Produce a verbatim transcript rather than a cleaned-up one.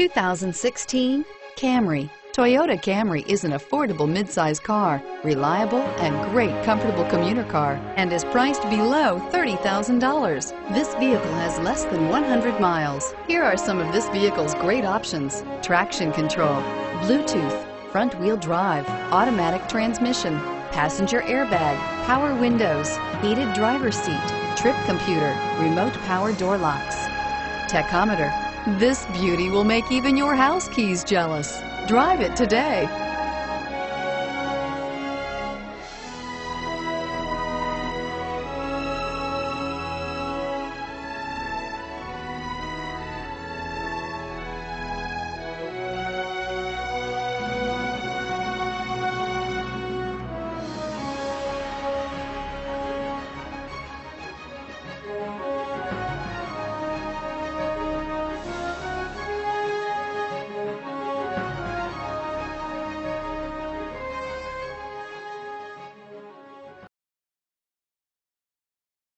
two thousand sixteen Camry. Toyota Camry is an affordable midsize car, reliable and great comfortable commuter car, and is priced below thirty thousand dollars. This vehicle has less than one hundred miles. Here are some of this vehicle's great options: traction control, Bluetooth, front wheel drive, automatic transmission, passenger airbag, power windows, heated driver's seat, trip computer, remote power door locks, tachometer. This beauty will make even your house keys jealous. Drive it today.